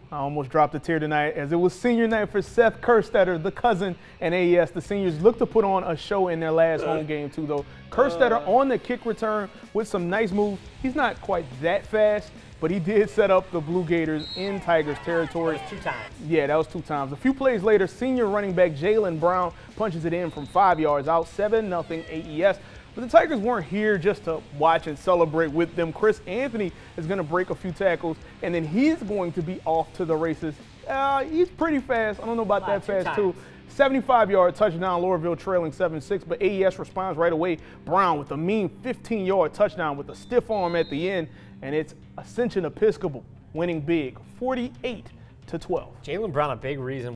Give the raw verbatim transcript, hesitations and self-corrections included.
I almost dropped a tear tonight as it was senior night for Seth Kerstetter, the cousin, and A E S. The seniors look to put on a show in their last home game too, though. Kerstetter on the kick return with some nice moves. He's not quite that fast, but he did set up the Blue Gators in Tigers territory. That was two times. Yeah, that was two times. A few plays later, senior running back Jalen Brown punches it in from five yards out, seven nothing A E S. But the Tigers weren't here just to watch and celebrate with them. Chris Anthony is going to break a few tackles, and then he's going to be off to the races. Uh, he's pretty fast. I don't know about that fast, too. seventy-five yard touchdown, Loreauville trailing seven six, but A E S responds right away. Brown with a mean fifteen yard touchdown with a stiff arm at the end, and it's Ascension Episcopal winning big, forty-eight to twelve. Jalen Brown, a big reason